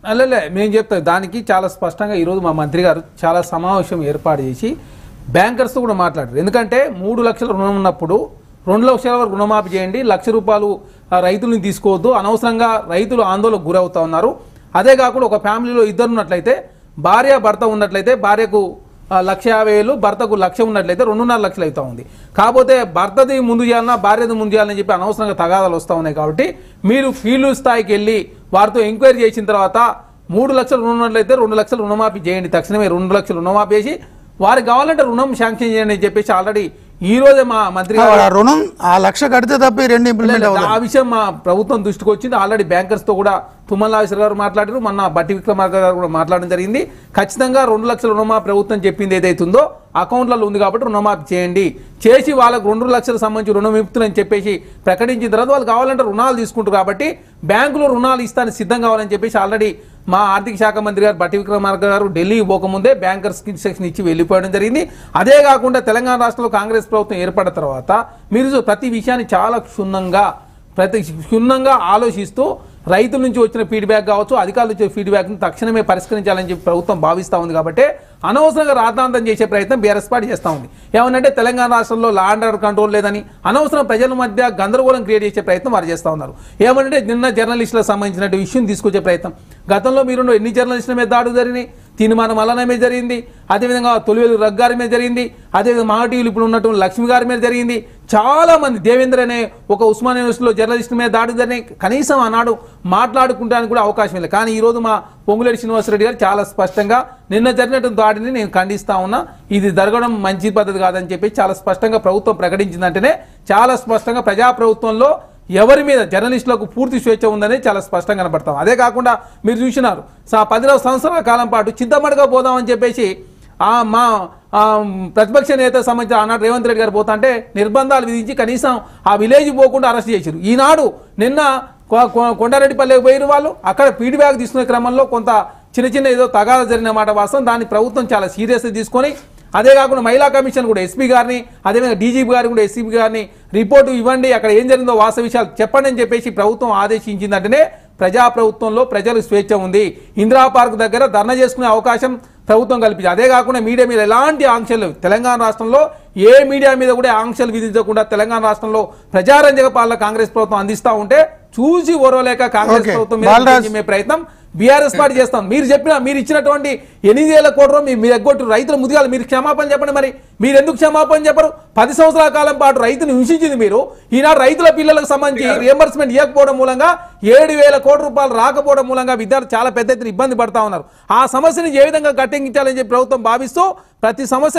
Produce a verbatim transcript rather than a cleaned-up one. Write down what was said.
అల్లలే మేము చెప్తాం దానికి చాలా స్పష్టంగా ఈరోజు మా మంత్రి గారు చాలా సమావేశం ఏర్పాటు చేసి బ్యాంకర్స్తో కూడా మాట్లాడారు. ఎందుకంటే మూడు లక్షల రుణం ఉన్నప్పుడు రెండు లక్షల వరకు రుణమాఫీ చేయండి, లక్ష రూపాయలు రైతులను తీసుకోవద్దు, అనవసరంగా రైతులు ఆందోళనకు గురవుతా ఉన్నారు. అదే కాకుండా ఒక ఫ్యామిలీలో ఇద్దరు ఉన్నట్లయితే భార్య భర్త ఉన్నట్లయితే భార్యకు లక్ష యాభై వేలు భర్తకు లక్ష ఉన్నట్లయితే రెండున్నర లక్షలు అవుతా ఉంది. కాకపోతే భర్తది ముందు చేయాలన్నా భార్యది ముందు చేయాలని చెప్పి అనవసరంగా తగాదాలు వస్తూ ఉన్నాయి. కాబట్టి మీరు ఫీల్డ్ స్థాయికి వెళ్ళి వారితో ఎంక్వైరీ చేసిన తర్వాత మూడు లక్షలు రుణం ఉన్నట్లయితే రెండు లక్షలు రుణమాఫీ చేయండి, తక్షణమే రెండు లక్షలు రుణమాఫీ చేసి వారికి కావాలంటే రుణం శాంక్షన్ చేయండి అని చెప్పేసి ఆల్రెడీ ఈ రోజే మా మంత్రి రుణం ఆ లక్ష కడితే తప్ప రెండు ఇంప్లిమెంట్ అవుతుంది. ఆ విషయం మా ప్రభుత్వం దృష్టికి వచ్చింది. ఆల్రెడీ బ్యాంకర్స్ తో కూడా తుమ్మల నాగేశ్వర గారు మాట్లాడారు, మొన్న బట్టి విక్రమార్క గారు కూడా మాట్లాడడం జరిగింది. ఖచ్చితంగా రెండు లక్షల రుణమాఫీ ప్రభుత్వం చెప్పింది ఏదైతుందో అకౌంట్లలో ఉంది కాబట్టి రుణమాఫీ చేయండి, చేసి వాళ్ళకు రెండు లక్షలకు సంబంధించి రుణం ఇప్పుతుందని చెప్పేసి ప్రకటించిన తర్వాత వాళ్ళు కావాలంటే రుణాలు తీసుకుంటారు. కాబట్టి బ్యాంకులో రుణాలు ఇస్తానికి సిద్ధం కావాలని చెప్పేసి ఆల్రెడీ మా ఆర్థిక శాఖ మంత్రి గారు బట్టి విక్రమార్క గారు ఢిల్లీ పోకముందే బ్యాంకర్స్కి ఇన్స్ట్రక్షన్ ఇచ్చి వెళ్ళిపోవడం జరిగింది. అదే కాకుండా తెలంగాణ రాష్ట్రంలో కాంగ్రెస్ ప్రభుత్వం ఏర్పడిన తర్వాత మీరు ప్రతి విషయాన్ని చాలా క్షుణ్ణంగా ప్రతి క్షుణ్ణంగా ఆలోచిస్తూ రైతుల నుంచి వచ్చిన ఫీడ్బ్యాక్ కావచ్చు, అధికారుల నుంచి ఫీడ్బ్యాక్ని తక్షణమే పరిష్కరించాలని చెప్పి ప్రభుత్వం భావిస్తూ ఉంది. కాబట్టి అనవసరంగా రాద్ధాంతం చేసే ప్రయత్నం బీఆర్ఎస్ పార్టీ చేస్తూ ఉంది. ఏమనంటే తెలంగాణ రాష్ట్రంలో లా అండ్ ఆర్డర్ కంట్రోల్ లేదని అనవసరం ప్రజల మధ్య గందరగోళం క్రియేట్ చేసే ప్రయత్నం వారు చేస్తూ ఉన్నారు. ఏమంటే నిన్న జర్నలిస్టులకు సంబంధించిన ఇష్యూని తీసుకొచ్చే ప్రయత్నం, గతంలో మీరు ఎన్ని జర్నలిస్టుల మీద దాడులు జరిగినాయి, తీర్మానం మల్లన్న మీద జరిగింది, అదేవిధంగా తొలివేలు రఘు గారి మీద జరిగింది, అదేవిధంగా మహా టీవీలు ఇప్పుడు ఉన్నటువంటి లక్ష్మి గారి మీద జరిగింది. చాలా మంది దేవేంద్ర అనే ఒక ఉస్మానియా యూనివర్సిటీలో జర్నలిస్టుల మీద దాడులు జరిగినాయి. కనీసం ఆనాడు మాట్లాడుకుంటానికి కూడా అవకాశం లేదు. కానీ ఈరోజు మా పొంగులేటి శ్రీనివాసరెడ్డి గారు చాలా స్పష్టంగా నిన్న జరిగినటువంటి దాడిని నేను ఖండిస్తా ఉన్నా, ఇది జరగడం మంచి పద్ధతి కాదని చెప్పి చాలా స్పష్టంగా ప్రభుత్వం ప్రకటించిందంటేనే చాలా స్పష్టంగా ప్రజాప్రభుత్వంలో ఎవరి మీద జర్నలిస్టులకు పూర్తి స్వేచ్ఛ ఉందని చాలా స్పష్టంగా కనబడతాం. అదే కాకుండా మీరు చూసినారు పదిహేను సంవత్సరాల కాలం పాటు చింతమడగా పోదామని చెప్పేసి ఆ మా ప్రతిపక్ష నేత సంబంధించిన ఆనాడు రేవంత్ రెడ్డి గారు పోతా అంటే నిర్బంధాలు విధించి కనీసం ఆ విలేజ్ పోకుండా అరెస్ట్ చేశారు. ఈనాడు నిన్న కొండారెడ్డిపల్లికి పోయిన వాళ్ళు అక్కడ ఫీడ్బ్యాక్ తీసుకునే క్రమంలో కొంత చిన్న చిన్న ఏదో తగాద జరిగిన మాట వాస్తవం. దాన్ని ప్రభుత్వం చాలా సీరియస్గా తీసుకొని అదే కాకుండా మహిళా కమిషన్ కూడా ఎస్పీ గారిని అదేవిధంగా డీజీపీ గారిని కూడా ఎస్పీ గారిని రిపోర్టు ఇవ్వండి, అక్కడ ఏం జరిగిందో వాస్తవ విషయాలు చెప్పండి అని చెప్పేసి ప్రభుత్వం ఆదేశించిందంటేనే ప్రజాప్రభుత్వంలో ప్రజలకు స్వేచ్ఛ ఉంది. ఇందిరా పార్క్ దగ్గర ధర్నా చేసుకునే అవకాశం ప్రభుత్వం కల్పించింది. అదే కాకుండా మీడియా మీద ఎలాంటి ఆంక్షలు తెలంగాణ రాష్ట్రంలో ఏ మీడియా మీద కూడా ఆంక్షలు విధించకుండా తెలంగాణ రాష్ట్రంలో ప్రజారంజక పాలన కాంగ్రెస్ ప్రభుత్వం అందిస్తూ ఉంటే చూసి ఓరవలేక కాంగ్రెస్ ప్రభుత్వం ప్రయత్నం బీఆర్ఎస్ పార్టీ చేస్తాం. మీరు చెప్పిన మీరు ఇచ్చినటువంటి ఎనిమిది వేల కోట్ల మీరు ఎగ్గొట్టు రైతుల ముదిగాలు మీరు క్షమాపణ చెప్పండి. మరి మీరు ఎందుకు క్షమాపణ చెప్పరు? పది సంవత్సరాల కాలం పాటు రైతును హింసించింది మీరు. ఈనాడు రైతుల పిల్లలకు సంబంధించి రియంబర్స్మెంట్ ఇవ్వకపోవడం మూలంగా ఏడు వేల కోట్ల రూపాయలు రాకపోవడం మూలంగా విద్యార్థులు చాలా పెద్ద ఎత్తున ఇబ్బంది పడతా ఉన్నారు. ఆ సమస్యను ఏ విధంగా గట్టెక్కించాలని చెప్పి ప్రభుత్వం భావిస్తూ ప్రతి సమస్య